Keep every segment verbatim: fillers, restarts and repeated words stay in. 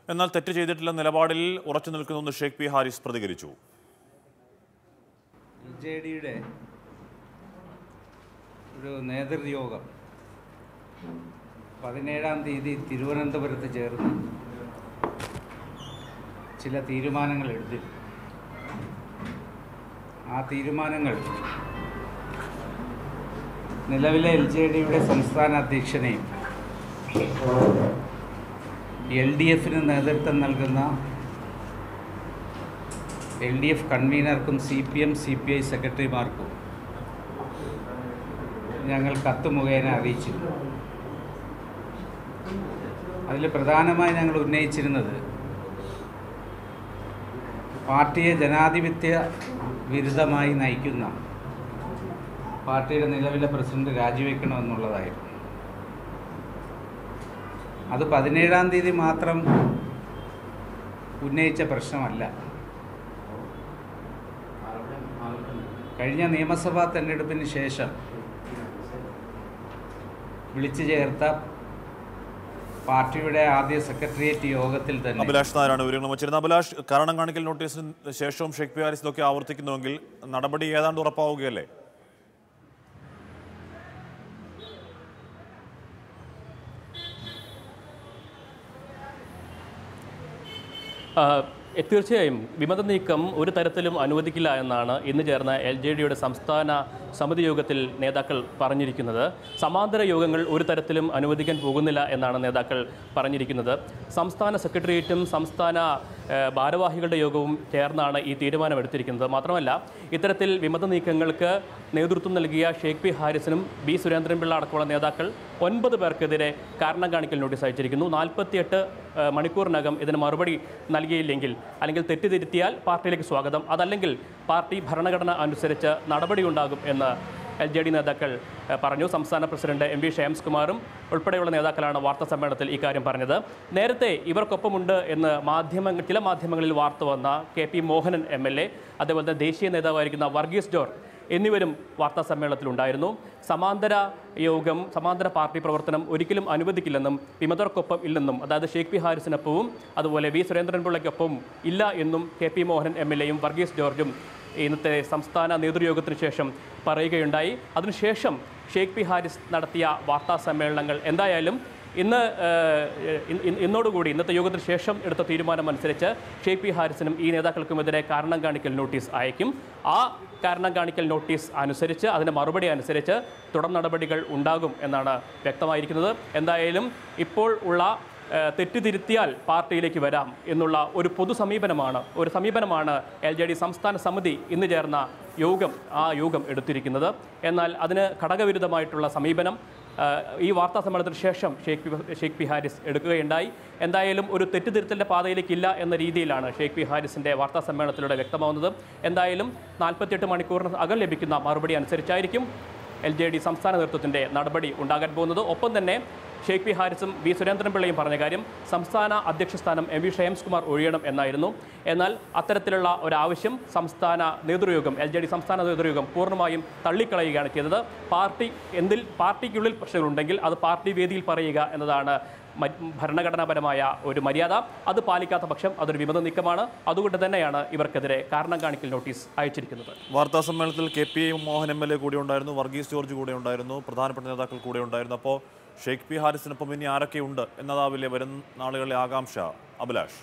എന്നാൽ തെറ്റ് ചെയ്തിട്ടില്ല നിലപാടിൽ ഉറച്ചു നിൽക്കുന്നുവെന്ന് ഷേഖ് പി ഹാരിസ് പ്രതികരിച്ചു. ജെ ഡിയുടെ ഒരു നേതൃയോഗം പതിനേഴാം തീയതി തിരുവനന്തപുരത്ത് ചേർന്ന് ചില തീരുമാനങ്ങൾ എടുത്തു. ആ തീരുമാനങ്ങൾ നിലവിലെ എൽ ജെ ഡിയുടെ സംസ്ഥാന അധ്യക്ഷനെയും എൽ ഡി എഫിന് നേതൃത്വം നൽകുന്ന എൽ ഡി എഫ് കൺവീനർക്കും C P M C P I സെക്രട്ടറിമാർക്കും ഞങ്ങൾ കത്ത് മുഖേന അറിയിച്ചിരുന്നു. അതിൽ പ്രധാനമായി ഞങ്ങൾ ഉന്നയിച്ചിരുന്നത് പാർട്ടിയെ ജനാധിപത്യ വിരുദ്ധമായി നയിക്കുന്ന പാർട്ടിയുടെ നിലവിലെ പ്രസിഡന്റ് രാജിവെക്കണമെന്നുള്ളതായിരുന്നു. അത് പതിനേഴാം തീയതി മാത്രം ഉന്നയിച്ച പ്രശ്നമല്ല. കഴിഞ്ഞ നിയമസഭാ തെരഞ്ഞെടുപ്പിന് ശേഷം വിളിച്ചു ചേർത്ത പാർട്ടിയുടെ ആദ്യ സെക്രട്ടേറിയറ്റ് യോഗത്തിൽ തന്നെ അഭിലാഷ് നായരാണ് വിവരങ്ങൾ വച്ചിരുന്നത്. അഭിലാഷ്, കാരണം കാണിക്കൽ നോട്ടീസിന് ശേഷവും ഷേഖ് പി ഹാരിസ് ഇതൊക്കെ ആവർത്തിക്കുന്നുവെങ്കിൽ നടപടി ഏതാണ്ട് ഉറപ്പാവുകയല്ലേ? തീർച്ചയായും വിമത നീക്കം ഒരു തരത്തിലും അനുവദിക്കില്ല എന്നാണ് ഇന്ന് ചേർന്ന എൽ ജെ ഡിയുടെ സംസ്ഥാന സമിതി യോഗത്തിൽ നേതാക്കൾ പറഞ്ഞിരിക്കുന്നത്. സമാന്തര യോഗങ്ങൾ ഒരു തരത്തിലും അനുവദിക്കാൻ പോകുന്നില്ല എന്നാണ് നേതാക്കൾ പറഞ്ഞിരിക്കുന്നത്. സംസ്ഥാന സെക്രട്ടേറിയറ്റും സംസ്ഥാന ഭാരവാഹികളുടെ യോഗവും ചേർന്നാണ് ഈ തീരുമാനമെടുത്തിരിക്കുന്നത്. മാത്രമല്ല, ഇത്തരത്തിൽ വിമത നീക്കങ്ങൾക്ക് നേതൃത്വം നൽകിയ ഷേഖ് പി ഹാരിസിനും ബി സുരേന്ദ്രൻപിള്ള അടക്കമുള്ള നേതാക്കൾ ഒൻപത് പേർക്കെതിരെ കാരണം കാണിക്കൽ നോട്ടീസ് അയച്ചിരിക്കുന്നു. നാൽപ്പത്തിയെട്ട് മണിക്കൂറിനകം ഇതിന് മറുപടി നൽകിയില്ലെങ്കിൽ അല്ലെങ്കിൽ തെറ്റിദ്ധരുത്തിയാൽ പാർട്ടിയിലേക്ക് സ്വാഗതം, അതല്ലെങ്കിൽ പാർട്ടി ഭരണഘടന അനുസരിച്ച് നടപടിയുണ്ടാകും എന്ന് എൽ ജെ ഡി നേതാക്കൾ പറഞ്ഞു. സംസ്ഥാന പ്രസിഡന്റ് എം വി ഷേംസ് കുമാറും ഉൾപ്പെടെയുള്ള നേതാക്കളാണ് വാർത്താ സമ്മേളനത്തിൽ ഇക്കാര്യം പറഞ്ഞത്. നേരത്തെ ഇവർക്കൊപ്പമുണ്ട് എന്ന് മാധ്യമങ്ങൾ ചില മാധ്യമങ്ങളിൽ വാർത്ത വന്ന K P Mohanan M L A, അതേപോലെ തന്നെ ദേശീയ നേതാവായിരിക്കുന്ന വർഗീസ് ജോർജ് എന്നിവരും വാർത്താ സമ്മേളനത്തിലുണ്ടായിരുന്നു. സമാന്തര യോഗം, സമാന്തര പാർട്ടി പ്രവർത്തനം ഒരിക്കലും അനുവദിക്കില്ലെന്നും വിമതർക്കൊപ്പം ഇല്ലെന്നും, അതായത് ഷേഖ് പി ഹാരിസിനൊപ്പവും അതുപോലെ വി സുരേന്ദ്രൻപിള്ളയ്ക്കൊപ്പവും ഇല്ല എന്നും K P Mohanan M L എയും വർഗീസ് ജോർജും ഇന്നത്തെ സംസ്ഥാന നേതൃയോഗത്തിന് ശേഷം പറയുകയുണ്ടായി. അതിനുശേഷം ഷേഖ് പി ഹാരിസ് നടത്തിയ വാർത്താ സമ്മേളനങ്ങൾ എന്തായാലും ഇന്ന് ഇന്നോടുകൂടി ഇന്നത്തെ യോഗത്തിന് ശേഷം എടുത്ത തീരുമാനം അനുസരിച്ച് ഷേഖ് പി ഹാരിസിനും ഈ നേതാക്കൾക്കുമെതിരെ കാരണം കാണിക്കൽ നോട്ടീസ് അയക്കും. ആ കാരണം കാണിക്കൽ നോട്ടീസ് അനുസരിച്ച്, അതിൻ്റെ മറുപടി അനുസരിച്ച് തുടർ നടപടികൾ ഉണ്ടാകും എന്നാണ് വ്യക്തമായിരിക്കുന്നത്. എന്തായാലും ഇപ്പോൾ ഉള്ള തെറ്റുതിരുത്തിയാൽ പാർട്ടിയിലേക്ക് വരാം എന്നുള്ള ഒരു പൊതു സമീപനമാണ് ഒരു സമീപനമാണ് എൽ ജെ ഡി സംസ്ഥാന സമിതി ഇന്ന് ചേർന്ന യോഗം ആ യോഗം എടുത്തിരിക്കുന്നത്. എന്നാൽ അതിന് ഘടകവിരുദ്ധമായിട്ടുള്ള സമീപനം ഈ വാർത്താ സമ്മേളനത്തിന് ശേഷം ഷേഖ് പി ഷേഖ് പി ഹാരിസ് എടുക്കുകയുണ്ടായി. എന്തായാലും ഒരു തെറ്റുതിരുത്തലിൻ്റെ പാതയിലേക്കില്ല എന്ന രീതിയിലാണ് ഷേഖ് പി ഹാരിസിൻ്റെ വാർത്താ സമ്മേളനത്തിലൂടെ വ്യക്തമാവുന്നത്. എന്തായാലും നാൽപ്പത്തിയെട്ട് മണിക്കൂറിന് അകം ലഭിക്കുന്ന മറുപടി അനുസരിച്ചായിരിക്കും എൽ ജെ ഡി സംസ്ഥാന നേതൃത്വത്തിൻ്റെ നടപടി ഉണ്ടാകാൻ പോകുന്നത്. ഒപ്പം തന്നെ ഷേഖ് പി ഹാരിസും വി സുരേന്ദ്രൻപിള്ളയും പറഞ്ഞ കാര്യം സംസ്ഥാന അധ്യക്ഷ സ്ഥാനം എം വി ഷേംസ് കുമാർ ഒഴിയണം എന്നായിരുന്നു. എന്നാൽ അത്തരത്തിലുള്ള ഒരാവശ്യം സംസ്ഥാന നേതൃയോഗം എൽ ജെ ഡി സംസ്ഥാന നേതൃയോഗം പൂർണ്ണമായും തള്ളിക്കളയുകയാണ് ചെയ്തത്. പാർട്ടി എന്തിൽ പാർട്ടിക്കുള്ളിൽ പ്രശ്നങ്ങളുണ്ടെങ്കിൽ അത് പാർട്ടി വേദിയിൽ പറയുക എന്നതാണ് ഭരണഘടനാപരമായ ഒരു മര്യാദ. അത് പാലിക്കാത്ത പക്ഷം അതൊരു വിമത നീക്കമാണ്. അതുകൊണ്ട് തന്നെയാണ് ഇവർക്കെതിരെ കാരണം കാണിക്കൽ നോട്ടീസ് അയച്ചിരിക്കുന്നത്. വാർത്താ സമ്മേളനത്തിൽ K P Mohan M L A കൂടെ ഉണ്ടായിരുന്നു, വർഗീസ് ജോർജ് കൂടെ ഉണ്ടായിരുന്നു, പ്രധാനപ്പെട്ട നേതാക്കൾ കൂടെ ഉണ്ടായിരുന്നു. അപ്പോൾ ഷേഖ് പി ഹാരിസിനൊപ്പം ഇനി ആരൊക്കെയുണ്ട് എന്നതാവില്ലേ വരും നാളുകളിലെ ആകാംക്ഷ? അഭിലാഷ്,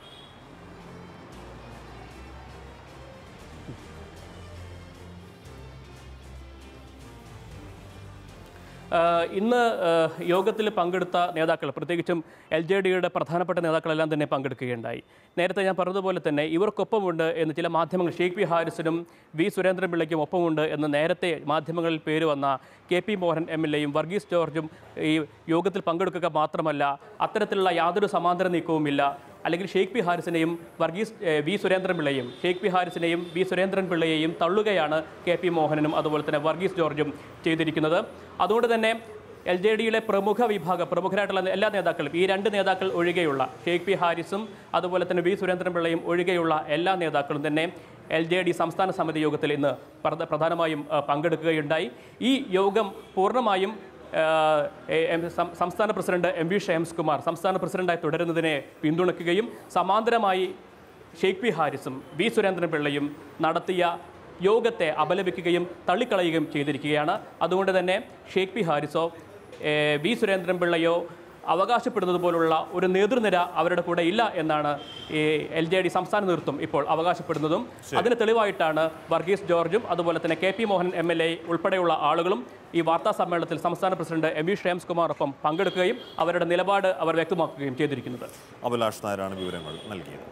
ഇന്ന് യോഗത്തിൽ പങ്കെടുത്ത നേതാക്കൾ, പ്രത്യേകിച്ചും എൽ ജെ ഡിയുടെ പ്രധാനപ്പെട്ട നേതാക്കളെല്ലാം തന്നെ പങ്കെടുക്കുകയുണ്ടായി. നേരത്തെ ഞാൻ പറഞ്ഞതുപോലെ തന്നെ ഇവർക്കൊപ്പമുണ്ട് എന്ന് ചില മാധ്യമങ്ങൾ, ഷേഖ് പി ഹാരിസിനും വി സുരേന്ദ്രൻപിള്ളയ്ക്കും ഒപ്പമുണ്ട് എന്ന് നേരത്തെ മാധ്യമങ്ങളിൽ പേര് വന്ന K P Mohan M L എയും വർഗീസ് ജോർജും ഈ യോഗത്തിൽ പങ്കെടുക്കുക മാത്രമല്ല, അത്തരത്തിലുള്ള യാതൊരു സമാന്തര നീക്കവുമില്ല. അല്ലെങ്കിൽ ഷേഖ് പി ഹാരിസിനെയും വർഗീസ് വി സുരേന്ദ്രൻപിള്ളയും ഷേഖ് പി ഹാരിസിനെയും വി സുരേന്ദ്രൻപിള്ളയെയും തള്ളുകയാണ് കെ പി മോഹനനും അതുപോലെ തന്നെ വർഗീസ് ജോർജും ചെയ്തിരിക്കുന്നത്. അതുകൊണ്ട് തന്നെ എൽ ജെ ഡിയിലെ പ്രമുഖ വിഭാഗം പ്രമുഖരായിട്ടുള്ള എല്ലാ നേതാക്കളും, ഈ രണ്ട് നേതാക്കൾ ഒഴികെയുള്ള ഷേഖ് പി ഹാരിസും അതുപോലെ തന്നെ വി സുരേന്ദ്രൻപിള്ളയും ഒഴികെയുള്ള എല്ലാ നേതാക്കളും തന്നെ എൽ ജെ ഡി സംസ്ഥാന സമിതി യോഗത്തിൽ ഇന്ന് പ്രധാനമായും പങ്കെടുക്കുകയുണ്ടായി. ഈ യോഗം പൂർണ്ണമായും സംസ്ഥാന president M V Shams Kumar സംസ്ഥാന പ്രസിഡന്റായി തുടരുന്നതിനെ പിന്തുണയ്ക്കുകയും സമാന്തരമായി ഷെയ്ഖ് പി ഹാരിസും വി സുരേന്ദ്രൻപിള്ളയും നടത്തിയ യോഗത്തെ അപലപിക്കുകയും തള്ളിക്കളയുകയും ചെയ്തിരിക്കുകയാണ്. അതുകൊണ്ട് തന്നെ ഷെയ്ഖ് പി ഹാരിസോ വി സുരേന്ദ്രൻപിള്ളയോ അവകാശപ്പെടുന്നത് പോലുള്ള ഒരു നേതൃനിര അവരുടെ കൂടെ ഇല്ല എന്നാണ് ഈ എൽ ജെ ഡി സംസ്ഥാന നേതൃത്വം ഇപ്പോൾ അവകാശപ്പെടുന്നതും. അതിന് തെളിവായിട്ടാണ് വർഗീസ് ജോർജും അതുപോലെ തന്നെ K P Mohan M L A ഉൾപ്പെടെയുള്ള ആളുകളും ഈ വാർത്താ സമ്മേളനത്തിൽ സംസ്ഥാന പ്രസിഡന്റ് എം വി ഷേംസ് കുമാറൊപ്പം പങ്കെടുക്കുകയും അവരുടെ നിലപാട് അവർ വ്യക്തമാക്കുകയും ചെയ്തിരിക്കുന്നത്. അഭിലാഷ് നായരാണ് വിവരങ്ങൾ നൽകിയത്.